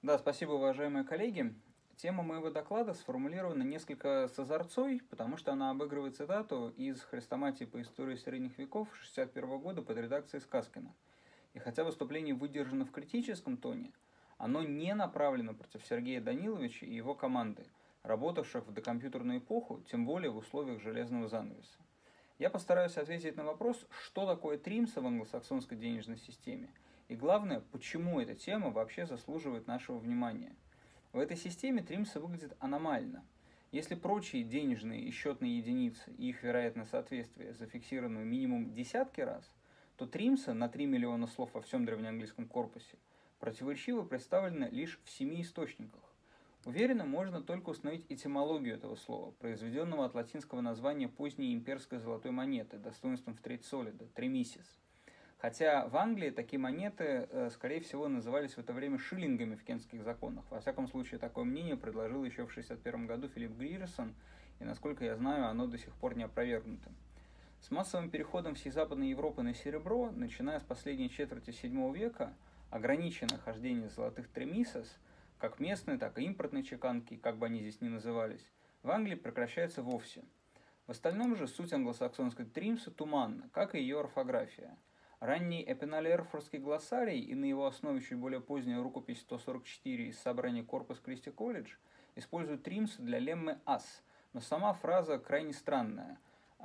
Да, спасибо, уважаемые коллеги. Тема моего доклада сформулирована несколько с озорцой, потому что она обыгрывает цитату из «Хрестоматии по истории средних веков» 1961 года под редакцией Сказкина. И хотя выступление выдержано в критическом тоне, оно не направлено против Сергея Даниловича и его команды, работавших в докомпьютерную эпоху, тем более в условиях железного занавеса. Я постараюсь ответить на вопрос, что такое TRIMS в англосаксонской денежной системе, и главное, почему эта тема вообще заслуживает нашего внимания. В этой системе TRIMS выглядит аномально. Если прочие денежные и счетные единицы и их вероятное соответствие зафиксированы минимум десятки раз, то TRIMS на 3 миллиона слов во всем древнеанглийском корпусе противоречиво представлены лишь в 7 источниках. Уверенно можно только установить этимологию этого слова, произведенного от латинского названия поздней имперской золотой монеты, достоинством в треть солида, тремисис. Хотя в Англии такие монеты, скорее всего, назывались в это время шиллингами в кентских законах. Во всяком случае, такое мнение предложил еще в 1961 году Филипп Грирсон, и, насколько я знаю, оно до сих пор не опровергнуто. С массовым переходом всей Западной Европы на серебро, начиная с последней четверти VII века, ограниченное хождение золотых тремисос, как местной, так и импортной чеканки, как бы они здесь ни назывались, в Англии прекращается вовсе. В остальном же суть англосаксонской тримса туманна, как и ее орфография. Ранний эпенолерфорский глоссарий и на его основе чуть более поздняя рукопись 144 из собрания Corpus Christi College используют тримс для леммы «ас», но сама фраза крайне странная.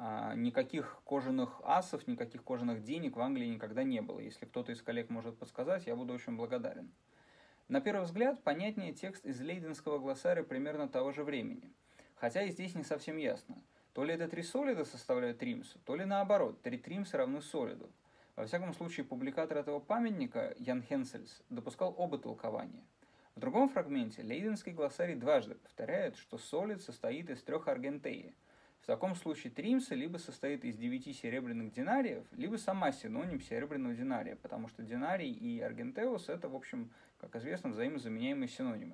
Никаких кожаных асов, никаких кожаных денег в Англии никогда не было. Если кто-то из коллег может подсказать, я буду очень благодарен. На первый взгляд, понятнее текст из лейденского глоссария примерно того же времени. Хотя и здесь не совсем ясно. То ли это 3 солида составляют тримсу, то ли наоборот, 3 тримса равны солиду. Во всяком случае, публикатор этого памятника, Ян Хенсельс, допускал оба толкования. В другом фрагменте лейденский глоссарий дважды повторяет, что солид состоит из 3 аргентеи. В таком случае тримса либо состоит из 9 серебряных динариев, либо сама синоним серебряного динария, потому что динарий и аргентеус – это, в общем, как известно, взаимозаменяемые синонимы.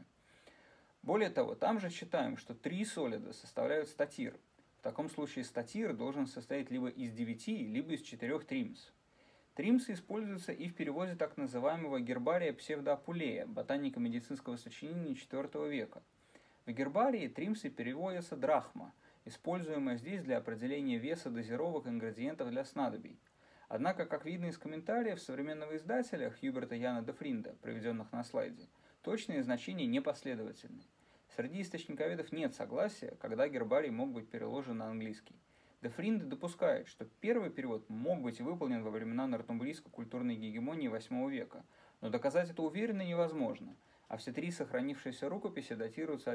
Более того, там же читаем, что 3 солида составляют статир. В таком случае статир должен состоять либо из 9, либо из 4 тримс. Тримсы используются и в переводе так называемого гербария псевдоапулея, ботаника медицинского сочинения IV века. В гербарии тримсы переводятся драхма, используемая здесь для определения веса дозировок ингредиентов для снадобий. Однако, как видно из комментариев современного издателя Хьюберта Яна де Фринда, приведенных на слайде, точные значения непоследовательны. Среди источниковедов нет согласия, когда гербарий мог быть переложен на английский. Де Фринда допускает, что первый перевод мог быть выполнен во времена нортумбрийской культурной гегемонии VIII века, но доказать это уверенно невозможно, а все 3 сохранившиеся рукописи датируются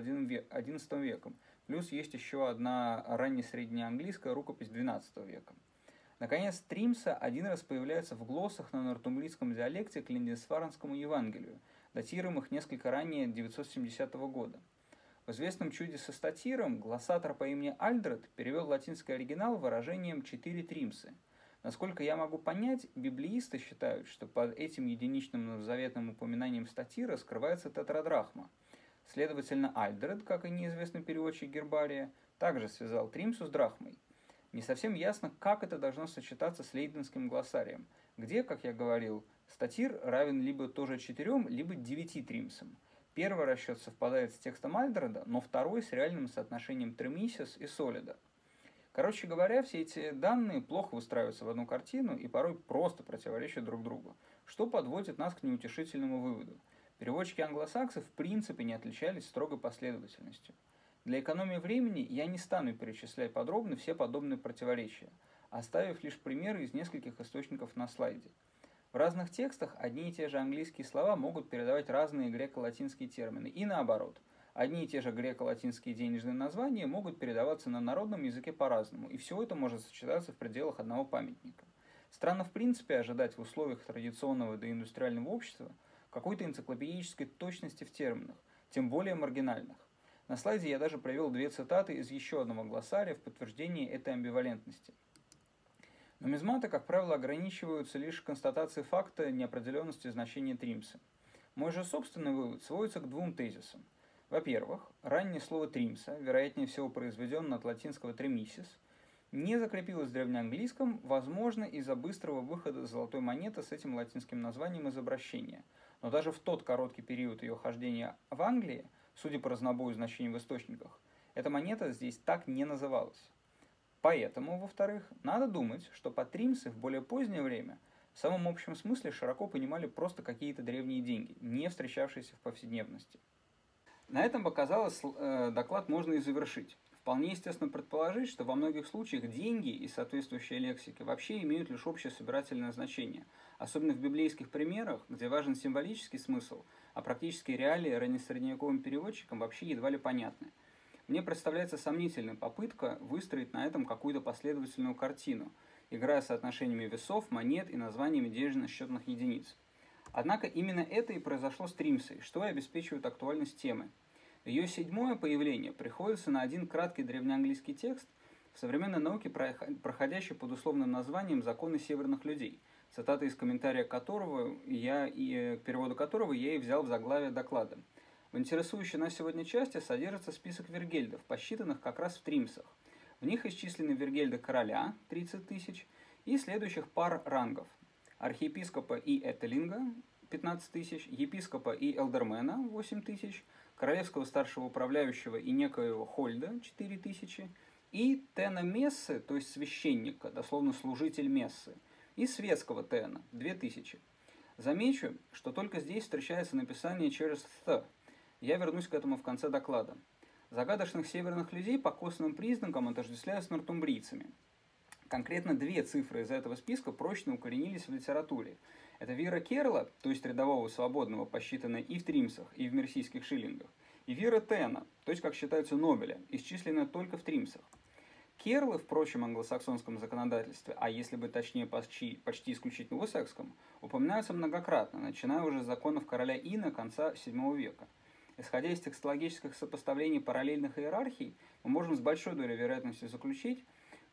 XI веком, плюс есть еще одна раннесреднеанглийская рукопись XII века. Наконец, тримса один раз появляется в глоссах на нортумбрийском диалекте к Линдисфарнскому Евангелию, датируемых несколько ранее 970 года. В известном чуде со статиром глоссатор по имени Альдред перевел латинский оригинал выражением «4 тримсы». Насколько я могу понять, библеисты считают, что под этим единичным новозаветным упоминанием статира скрывается тетрадрахма. Следовательно, Альдред, как и неизвестный переводчик гербария, также связал тримсу с драхмой. Не совсем ясно, как это должно сочетаться с лейденским глоссарием, где, как я говорил, статир равен либо тоже 4, либо 9 тримсам. Первый расчет совпадает с текстом Альдреда, но второй с реальным соотношением тремисис и солида. Короче говоря, все эти данные плохо выстраиваются в одну картину и порой просто противоречат друг другу, что подводит нас к неутешительному выводу. Переводчики англосаксов в принципе не отличались строгой последовательностью. Для экономии времени я не стану перечислять подробно все подобные противоречия, оставив лишь примеры из нескольких источников на слайде. В разных текстах одни и те же английские слова могут передавать разные греко-латинские термины, и наоборот. Одни и те же греко-латинские денежные названия могут передаваться на народном языке по-разному, и все это может сочетаться в пределах одного памятника. Странно в принципе ожидать в условиях традиционного доиндустриального общества какой-то энциклопедической точности в терминах, тем более маргинальных. На слайде я даже привел 2 цитаты из еще одного глоссария в подтверждение этой амбивалентности. Нумизматы, как правило, ограничиваются лишь констатацией факта неопределенности значения тримса. Мой же собственный вывод сводится к 2 тезисам. Во-первых, раннее слово тримса, вероятнее всего произведенное от латинского тремисис, не закрепилось в древнеанглийском, возможно, из-за быстрого выхода золотой монеты с этим латинским названием из обращения. Но даже в тот короткий период ее хождения в Англии, судя по разнобою значений в источниках, эта монета здесь так не называлась. Поэтому, во-вторых, надо думать, что патримсы в более позднее время в самом общем смысле широко понимали просто какие-то древние деньги, не встречавшиеся в повседневности. На этом, показалось, доклад можно и завершить. Вполне естественно предположить, что во многих случаях деньги и соответствующая лексика вообще имеют лишь общее собирательное значение, особенно в библейских примерах, где важен символический смысл, а практические реалии раннесредневековым переводчикам вообще едва ли понятны. Мне представляется сомнительной попытка выстроить на этом какую-то последовательную картину, играя соотношениями весов, монет и названиями денежно-счетных единиц. Однако именно это и произошло с Тримсой, что и обеспечивает актуальность темы. Ее седьмое появление приходится на один краткий древнеанглийский текст, в современной науке проходящий под условным названием «Законы северных людей», цитата из комментария к переводу которого я и взял в заглавие доклада. В интересующей нас сегодня части содержится список вергельдов, посчитанных как раз в Тримсах. В них исчислены вергельды короля, 30 тысяч, и следующих пар рангов: архиепископа и этелинга, 15 тысяч, епископа и элдермена, 8 тысяч, королевского старшего управляющего и некоего хольда, 4 тысячи, и тена мессы, то есть священника, дословно служитель мессы, и светского тена, 2000. Замечу, что только здесь встречается написание через «th». Я вернусь к этому в конце доклада. Загадочных северных людей по косвенным признакам отождествляют с нортумбрийцами. Конкретно две цифры из этого списка прочно укоренились в литературе. Это Вира Керла, то есть рядового свободного, посчитанная и в Тримсах, и в мерсийских шиллингах, и Вира Тена, то есть, как считается, Нобеля, исчисленная только в Тримсах. Керлы в прочем англосаксонском законодательстве, а если быть точнее почти исключительно в уссексском, упоминаются многократно, начиная уже с законов короля Ина конца VII века. Исходя из текстологических сопоставлений параллельных иерархий, мы можем с большой долей вероятности заключить,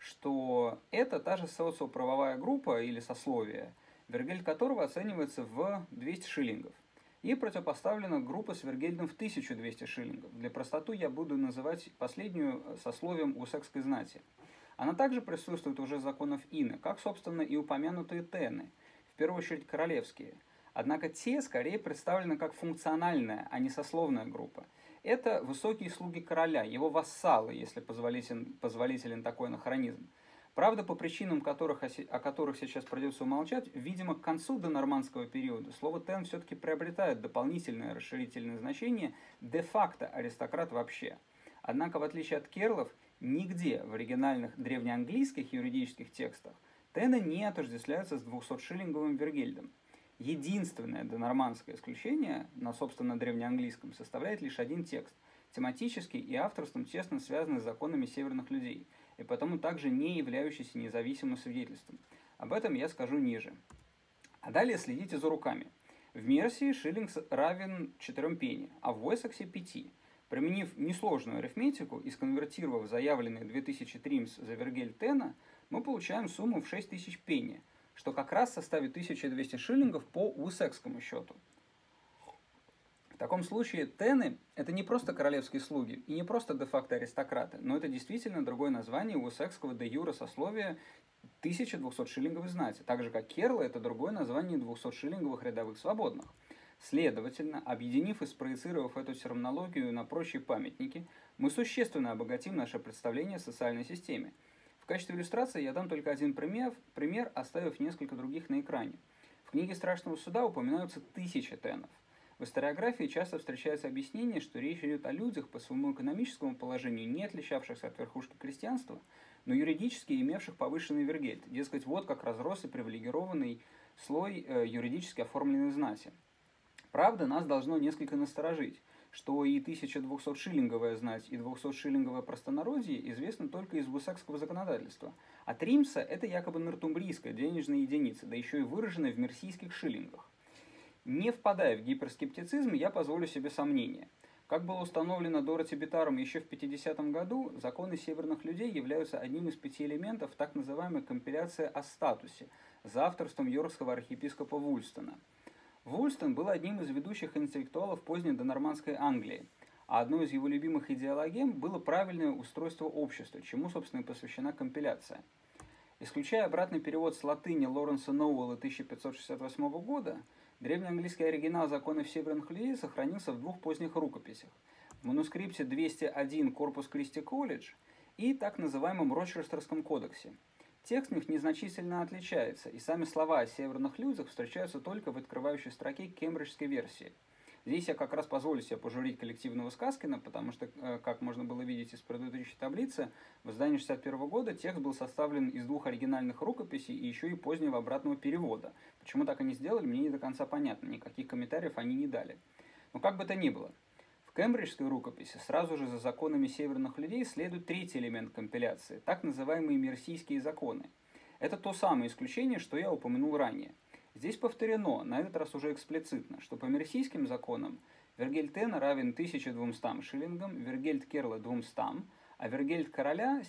что это та же социоправовая группа или сословие, вергельд которого оценивается в 200 шиллингов. Ей противопоставлена группа с вергельдом в 1200 шиллингов. Для простоты я буду называть последнюю сословием уссекской знати. Она также присутствует уже в законах Ина, как, собственно, и упомянутые тены, в первую очередь королевские. Однако те скорее представлены как функциональная, а не сословная группа. Это высокие слуги короля, его вассалы, если позволителен такой анахронизм. Правда, по причинам, о которых сейчас придется умолчать, видимо, к концу донормандского периода слово «тен» все-таки приобретает дополнительное расширительное значение де-факто аристократ вообще. Однако, в отличие от керлов, нигде в оригинальных древнеанглийских юридических текстах тены не отождествляются с 200-шиллинговым вергельдом. Единственное донормандское исключение на, собственно, древнеанглийском составляет лишь один текст, тематический и авторством тесно связанный с законами северных людей, и потому также не являющийся независимым свидетельством. Об этом я скажу ниже. А далее следите за руками. В Мерсии шиллинг равен 4 пенни, а в Уэссексе 5. Применив несложную арифметику и сконвертировав заявленные 2000 тримс за вергельд тена, мы получаем сумму в 6000 пенни, что как раз составит 1200 шиллингов по уссекскому счету. В таком случае тены – это не просто королевские слуги и не просто де-факто аристократы, но это действительно другое название уссекского де-юре сословия 1200-шиллинговой знати, так же как керлы – это другое название 200-шиллинговых рядовых свободных. Следовательно, объединив и спроецировав эту терминологию на прочие памятники, мы существенно обогатим наше представление о социальной системе. В качестве иллюстрации я дам только один пример, оставив несколько других на экране. В книге «Страшного суда» упоминаются 1000 тенов. В историографии часто встречается объяснение, что речь идет о людях по своему экономическому положению, не отличавшихся от верхушки крестьянства, но юридически имевших повышенный вергельд. Дескать, вот как разрос и привилегированный слой юридически оформленной знати. Правда, нас должно несколько насторожить, что и 1200-шиллинговая знать, и 200-шиллинговое простонародье известно только из уссекского законодательства. А тримса – это якобы нортумбрийская денежная единица, да еще и выраженная в мерсийских шиллингах. Не впадая в гиперскептицизм, я позволю себе сомнение. Как было установлено Дороти Битаром еще в 50-м году, законы северных людей являются одним из 5 элементов так называемой компиляции о статусе за авторством йоркского архиепископа Вульстона. Вульстон был одним из ведущих интеллектуалов поздней донормандской Англии, а одной из его любимых идеологем было правильное устройство общества, чему, собственно, и посвящена компиляция. Исключая обратный перевод с латыни Лоренса Ноуэлла 1568 года, Древнеанглийский оригинал законов северных людей сохранился в двух поздних рукописях. В манускрипте 201 Корпус Кристи Колледж и так называемом Рочестерском кодексе. Текст в них незначительно отличается, и сами слова о северных людях встречаются только в открывающей строке кембриджской версии. Здесь я как раз позволю себе пожурить коллективного Сказкина, потому что, как можно было видеть из предыдущей таблицы, в издании 1961 года текст был составлен из двух оригинальных рукописей и еще и позднего обратного перевода. Почему так они сделали, мне не до конца понятно, никаких комментариев они не дали. Но как бы то ни было, в кембриджской рукописи сразу же за законами северных людей следует третий элемент компиляции, так называемые мерсийские законы. Это то самое исключение, что я упомянул ранее. Здесь повторено, на этот раз уже эксплицитно, что по мерсийским законам Вергельд Тена равен 1200 шиллингам, Вергельд Керла 200, а Вергельд Короля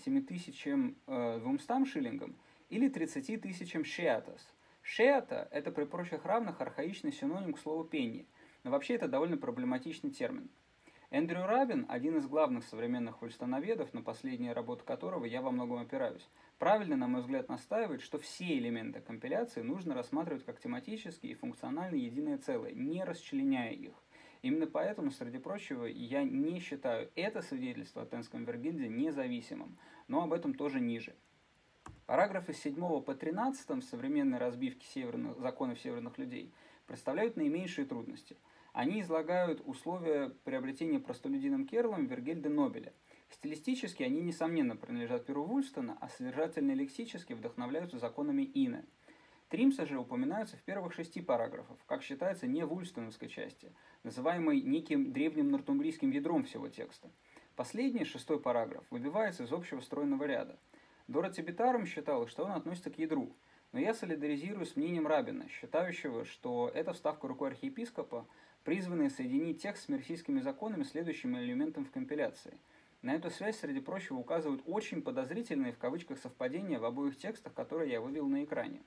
7200 шиллингам или 30 тысячам шеатас. Шеата – это при прочих равных архаичный синоним к слову пенни, но вообще это довольно проблематичный термин. Эндрю Рабин, один из главных современных вульстоноведов, на последние работы которого я во многом опираюсь, правильно, на мой взгляд, настаивает, что все элементы компиляции нужно рассматривать как тематически и функционально единое целое, не расчленяя их. Именно поэтому, среди прочего, я не считаю это свидетельство о Тенском Вергильде независимым, но об этом тоже ниже. Параграфы с 7 по 13 в современной разбивке законов северных людей представляют наименьшие трудности. Они излагают условия приобретения простолюдином Керлом Вергельда Нобеля. Стилистически они, несомненно, принадлежат перу Вульстона, а содержательно-лексически вдохновляются законами Ина. Тримсы же упоминаются в первых 6 параграфах, как считается, не в вульстоновской части, называемой неким древним нортумбрийским ядром всего текста. Последний, 6 параграф, выбивается из общего стройного ряда. Дороти Битаром считала, что он относится к ядру, но я солидаризируюсь с мнением Рабина, считающего, что эта вставка рукой архиепископа, призванная соединить текст с мерсийскими законами следующим элементом в компиляции. На эту связь, среди прочего, указывают очень подозрительные в кавычках совпадения в обоих текстах, которые я вывел на экране.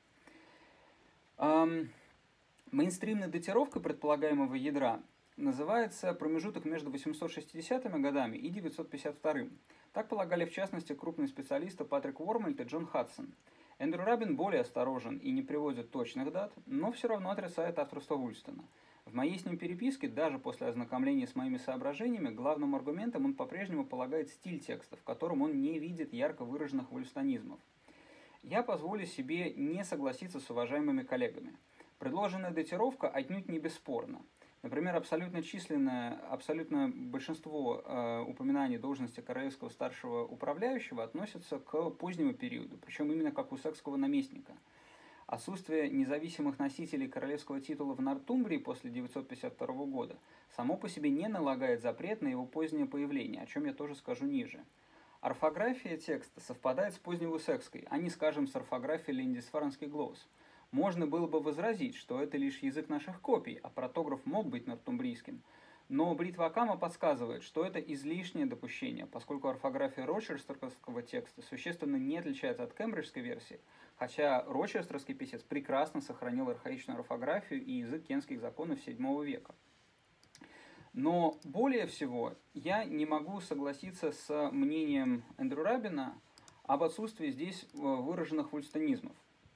Мейнстримной датировкой предполагаемого ядра называется промежуток между 860-ми годами и 952-м. Так полагали в частности крупные специалисты Патрик Уормальд и Джон Хадсон. Эндрю Рабин более осторожен и не приводит точных дат, но все равно отрицает авторство Вульстона. В моей с ним переписке, даже после ознакомления с моими соображениями, главным аргументом он по-прежнему полагает стиль текста, в котором он не видит ярко выраженных вульстонизмов. Я позволю себе не согласиться с уважаемыми коллегами. Предложенная датировка отнюдь не бесспорна. Например, абсолютное большинство упоминаний должности королевского старшего управляющего относятся к позднему периоду, причем именно как у секского наместника. Отсутствие независимых носителей королевского титула в Нортумбрии после 952 года само по себе не налагает запрет на его позднее появление, о чем я тоже скажу ниже. Орфография текста совпадает с поздневусекской, а не, скажем, с орфографией Линдисфарнский глосс. Можно было бы возразить, что это лишь язык наших копий, а протограф мог быть нортумбрийским. Но бритва Акама подсказывает, что это излишнее допущение, поскольку орфография рочестерского текста существенно не отличается от кембриджской версии, хотя рочестерский писец прекрасно сохранил архаичную орфографию и язык кентских законов VII века. Но более всего я не могу согласиться с мнением Эндрю Рабина об отсутствии здесь выраженных вульстонизмов.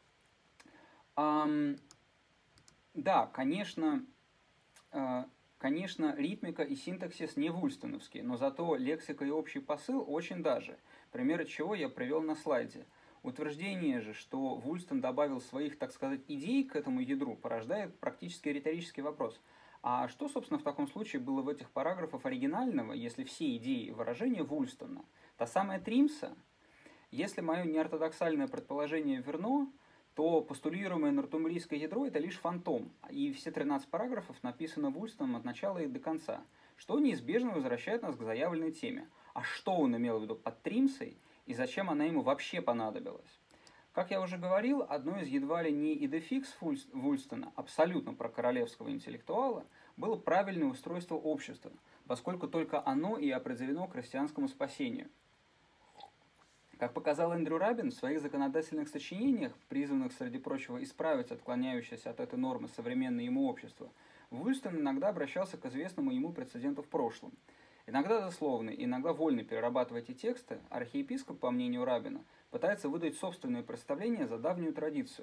Да, конечно, ритмика и синтаксис не вульстоновские, но зато лексика и общий посыл очень даже. Примеры чего я привел на слайде. Утверждение же, что Вульстон добавил своих, так сказать, идей к этому ядру, порождает практически риторический вопрос. А что, собственно, в таком случае было в этих параграфах оригинального, если все идеи и выражения Вульстона? Та самая Тримса? Если мое неортодоксальное предположение верно, то постулируемое нортумбрийское ядро – это лишь фантом, и все 13 параграфов написаны Вульстоном от начала и до конца, что неизбежно возвращает нас к заявленной теме. А что он имел в виду под Тримсой, и зачем она ему вообще понадобилась? Как я уже говорил, одно из едва ли не идефикс Вульстона, абсолютно прокоролевского интеллектуала, было правильное устройство общества, поскольку только оно и определено к христианскому спасению. Как показал Эндрю Рабин в своих законодательных сочинениях, призванных, среди прочего, исправить отклоняющееся от этой нормы современное ему общество, Вульстон иногда обращался к известному ему прецеденту в прошлом. Иногда дословно, иногда вольно перерабатывая эти тексты, архиепископ, по мнению Рабина, пытается выдать собственное представление за давнюю традицию.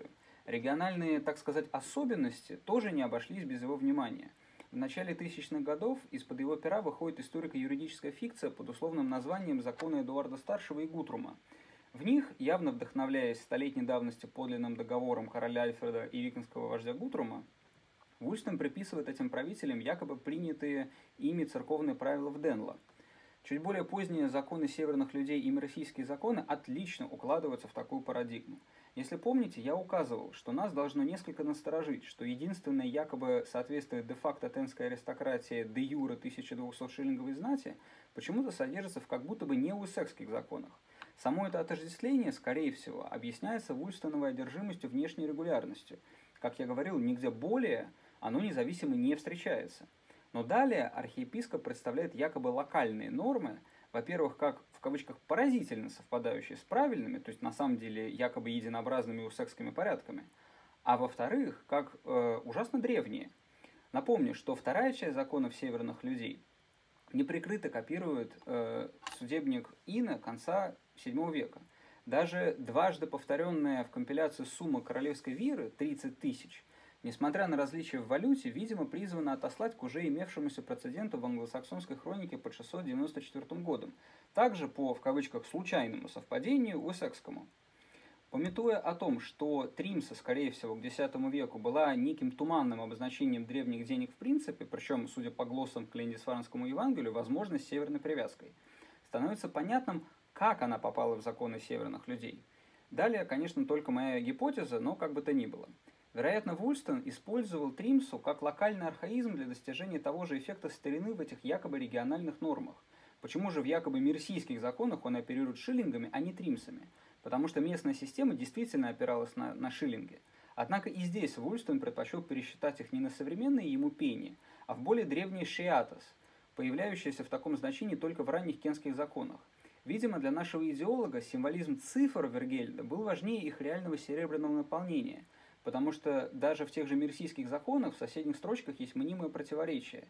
Региональные, так сказать, особенности тоже не обошлись без его внимания. В начале 1000-х годов из-под его пера выходит историко-юридическая фикция под условным названием «Законы Эдуарда Старшего и Гутрума». В них, явно вдохновляясь столетней давности подлинным договором короля Альфреда и викингского вождя Гутрума, Вульстон приписывает этим правителям якобы принятые ими церковные правила в Денло. Чуть более поздние законы северных людей и российские законы отлично укладываются в такую парадигму. Если помните, я указывал, что нас должно несколько насторожить, что единственное якобы соответствие де-факто тенской аристократии де юре 1200-шиллинговой знати почему-то содержится в как будто бы не уэссекских законах. Само это отождествление, скорее всего, объясняется Вульстоновой одержимостью внешней регулярностью. Как я говорил, нигде более оно независимо не встречается. Но далее архиепископ представляет якобы локальные нормы, во-первых, как в кавычках поразительно совпадающие с правильными, то есть на самом деле якобы единообразными уэссекскими порядками, а во-вторых, как ужасно древние. Напомню, что вторая часть законов северных людей неприкрыто копирует судебник Ина конца VII века. Даже дважды повторенная в компиляции сумма королевской виры 30 тысяч, несмотря на различия в валюте, видимо, призвана отослать к уже имевшемуся прецеденту в англосаксонской хронике под 694 годом, также по, в кавычках, случайному совпадению уэссекскому. Памятуя о том, что Тримса, скорее всего, к X веку была неким туманным обозначением древних денег в принципе, причем, судя по глоссам к Линдисфарнскому Евангелию, возможно, с северной привязкой, становится понятным, как она попала в законы северных людей. Далее, конечно, только моя гипотеза, но как бы то ни было. Вероятно, Вульстон использовал Тримсу как локальный архаизм для достижения того же эффекта старины в этих якобы региональных нормах. Почему же в якобы мерсийских законах он оперирует шиллингами, а не тримсами? Потому что местная система действительно опиралась на шиллинги. Однако и здесь Вульстон предпочел пересчитать их не на современные ему пени, а в более древние шиатос, появляющиеся в таком значении только в ранних кенских законах. Видимо, для нашего идеолога символизм цифр Вергельда был важнее их реального серебряного наполнения, потому что даже в тех же мерсийских законах в соседних строчках есть мнимое противоречие.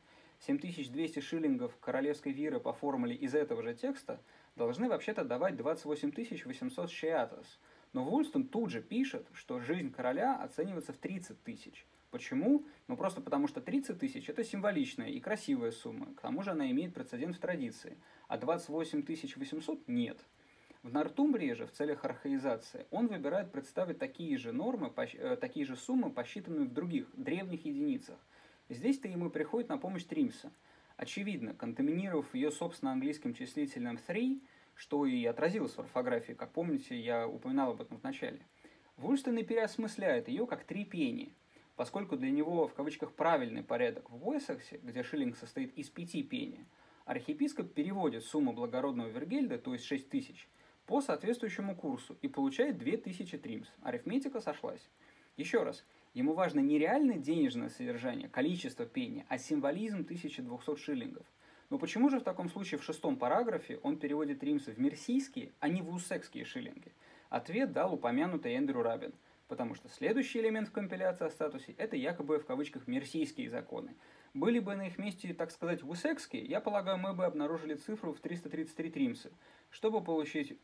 7200 шиллингов королевской виры по формуле из этого же текста должны вообще-то давать 28 800 шиатос. Но Вульстон тут же пишет, что жизнь короля оценивается в 30 тысяч. Почему? Ну просто потому что 30 тысяч это символичная и красивая сумма, к тому же она имеет прецедент в традиции, а 28 800 нет. В Нортумбрии же в целях архаизации он выбирает представить такие же нормы, такие же суммы, посчитанные в других, древних единицах. Здесь-то ему приходит на помощь Тримса. Очевидно, контаминировав ее собственно английским числительным three, что и отразилось в орфографии, как помните, я упоминал об этом в начале, Вульстон и переосмысляет ее как 3 пени, поскольку для него в кавычках правильный порядок в Уэссексе, где шиллинг состоит из 5 пени, архиепископ переводит сумму благородного Вергельда, то есть 6000, по соответствующему курсу и получает 2000 тримс. Арифметика сошлась. Еще раз, ему важно не реальное денежное содержание, количество пени, а символизм 1200 шиллингов. Но почему же в таком случае в 6-м параграфе он переводит тримсы в мерсийские, а не в уэссекские шиллинги? Ответ дал упомянутый Эндрю Рабин, потому что следующий элемент в компиляции о статусе – это якобы в кавычках мерсийские законы. Были бы на их месте, так сказать, уэссекские, я полагаю, мы бы обнаружили цифру в 333 тримсы, чтобы получить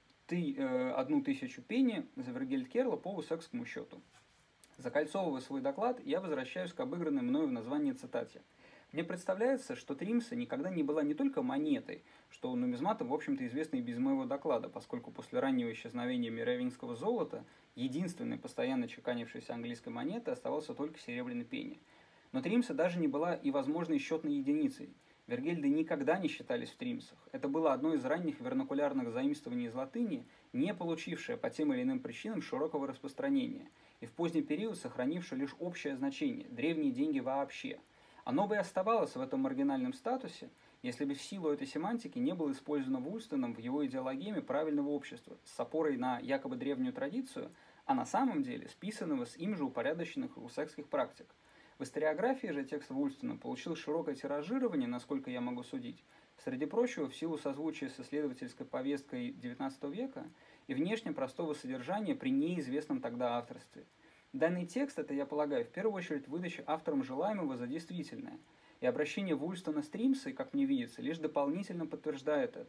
1000 пени за Вергельд Керла по уэссекскому счету. Закольцовывая свой доклад, я возвращаюсь к обыгранной мною в названии цитате. Мне представляется, что тримса никогда не была не только монетой, что нумизматам, в общем-то, известно и без моего доклада, поскольку после раннего исчезновения меровингского золота единственной постоянно чеканившейся английской монетой оставался только серебряный пенни. Но тримса даже не была и возможной счетной единицей. Вергельды никогда не считались в тримсах. Это было одно из ранних вернакулярных заимствований из латыни, не получившее по тем или иным причинам широкого распространения, и в поздний период сохранившее лишь общее значение – древние деньги вообще. Оно бы и оставалось в этом маргинальном статусе, если бы в силу этой семантики не было использовано Вульстоном в его идеологеме правильного общества с опорой на якобы древнюю традицию, а на самом деле списанного с им же упорядоченных уэссекских практик. В историографии же текст Вульстона получил широкое тиражирование, насколько я могу судить, среди прочего в силу созвучия с исследовательской повесткой XIX века и внешне простого содержания при неизвестном тогда авторстве. Данный текст – это, я полагаю, в первую очередь выдача автором желаемого за действительное, и обращение Вульстона с тримсой, как мне видится, лишь дополнительно подтверждает это.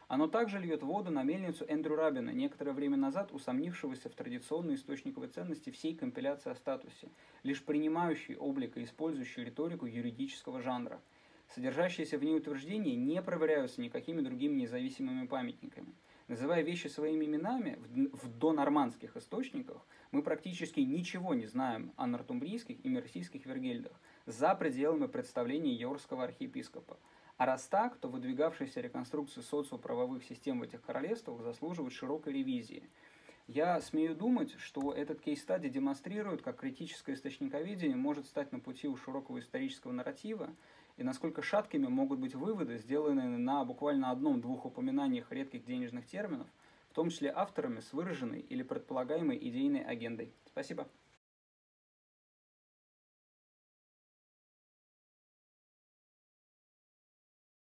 Оно также льет воду на мельницу Эндрю Рабина, некоторое время назад усомнившегося в традиционной источниковой ценности всей компиляции о статусе, лишь принимающей облик и использующей риторику юридического жанра. Содержащиеся в ней утверждения не проверяются никакими другими независимыми памятниками. Называя вещи своими именами, в донормандских источниках мы практически ничего не знаем о нортумбрийских и мерсийских вергельдах за пределами представлений йоркского архиепископа. А раз так, то выдвигавшиеся реконструкции социоправовых систем в этих королевствах заслуживают широкой ревизии. Я смею думать, что этот кейс-стади демонстрирует, как критическое источниковедение может стать на пути у широкого исторического нарратива, и насколько шаткими могут быть выводы, сделанные на буквально одном-двух упоминаниях редких денежных терминов, в том числе авторами с выраженной или предполагаемой идейной агендой. Спасибо.